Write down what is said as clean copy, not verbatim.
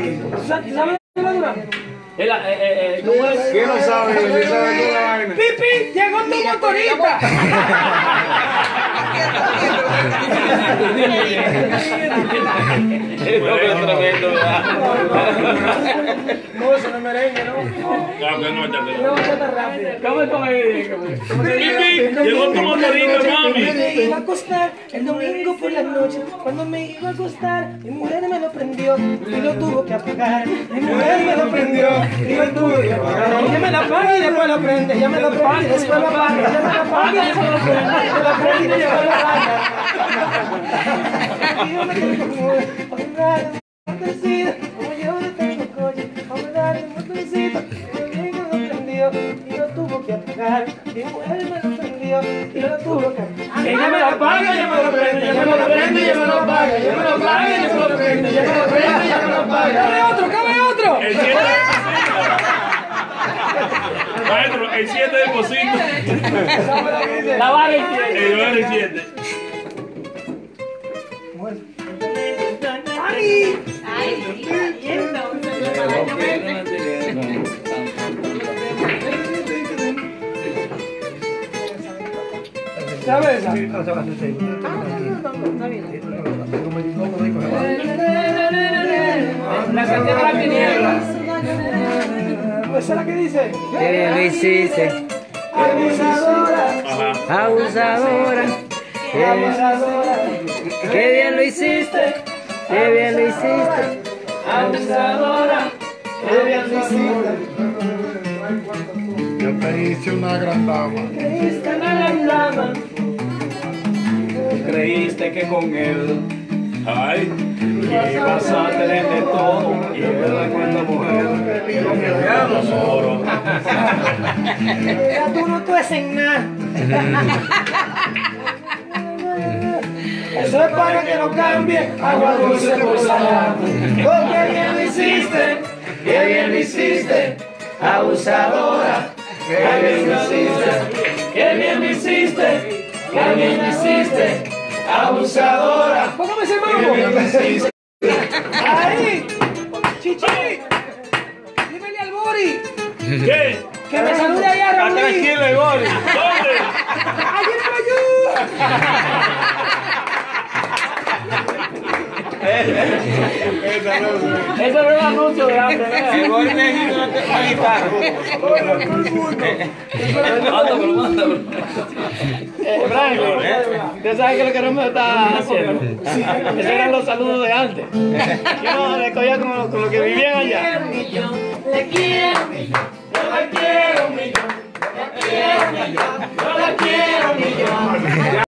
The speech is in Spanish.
¿Sabes la dura? ¿Cómo es? ¿Quién no sabe? ¿Quién sabe toda la vaina? ¡Pipi! ¡Llegó tu motorista! Tremendo, ¿verdad? No, eso no es merengue, ¿no? Claro que no, Una bachata rápida. ¿Cómo llegó tu motorito, mami. Me iba a acostar el domingo por la noche. Cuando me iba a acostar, mi mujer me lo prendió y lo tuvo que apagar. Mi mujer me lo prendió y lo tuvo que apagar. Ella me la apaga y después lo prende. Ella me lo prende y después lo apaga. Ella me la apaga y después lo prende. Me la prende y después lo apaga. Y yo me quedo como motorcito, como yo no tengo coche. Vamos a darle un motorcito. Mi amigo lo prendió y lo tuvo que apagar. Mi mujer me lo prendió y lo tuvo que apagar. Ella me lo apaga, ella me lo prende. Ella me lo prende y ella me lo apaga. Ella me lo apaga y ella me lo prende. Ella me lo prende y ella me lo apaga. ¡Cabe otro, cabe otro! El 7 Maestro, el 7 del pocito. La vara y tiene. El bar el 7. ¡Ay! ¿Sabes esa? La canción de la tiniebla. ¿Esa es la que dice? Qué bien lo hiciste, Abusadora, abusadora. abusadora, Qué bien lo hiciste, qué bien lo hiciste. abusadora, qué bien lo hiciste. Yo te hice una gran dama. Creíste en la dama. Creíste que con él, ay, ibas a tener de todo. Y es verdad cuando mujer, lo que veamos oro. Ya tú no te haces nada. Eso es para que no cambie agua dulce por salada. Oh, qué bien lo hiciste, qué bien lo hiciste, abusadora. Qué bien lo hiciste, qué bien lo hiciste, qué bien lo hiciste, abusadora. Póngame ese mambo. Ahí, Chichi, dímele al Bori ¿Qué? que me salude ahí a Está Raúl. tranquilo, Igor. ¿Dónde? ¡Ay, el Eso no es un anuncio de hambre, ¿verdad? El gol México no te va a quitar. Brian, usted sabe que lo que no me está haciendo. Esos eran los saludos de antes. Yo recogía con lo que vivían allá. Le quiero, yo la quiero, yo la quiero, yo la quiero,